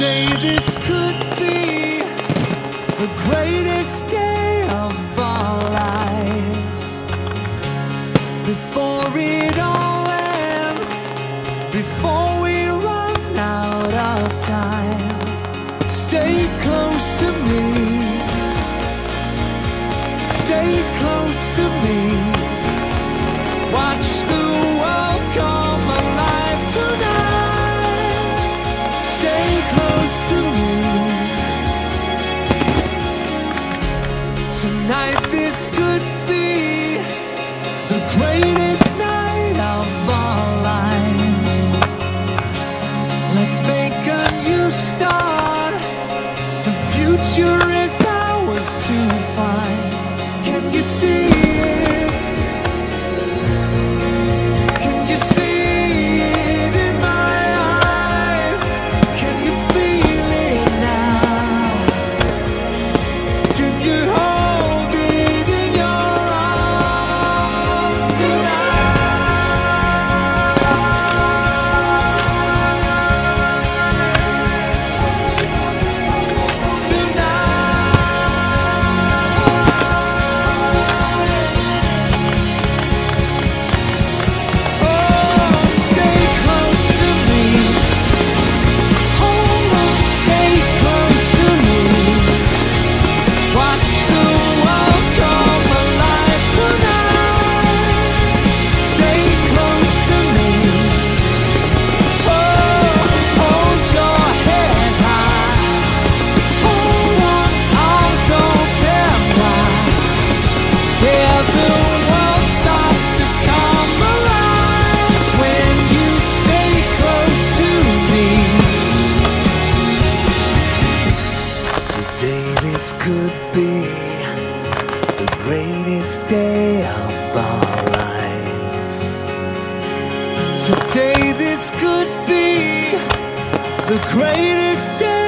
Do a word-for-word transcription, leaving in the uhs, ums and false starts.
Today this could be the greatest day of our lives. Before it all ends, before we run out of time, stay close to me, stay close to me. Watch the world come alive tonight. Stay close to me. Tonight this could be the greatest night of our lives. Let's make a new start. The future is ours to find. Can you see it? Can you see it in my eyes? Can you feel it now? Can you hold it in your arms tonight? This could be the greatest day of our lives. Today this could be the greatest day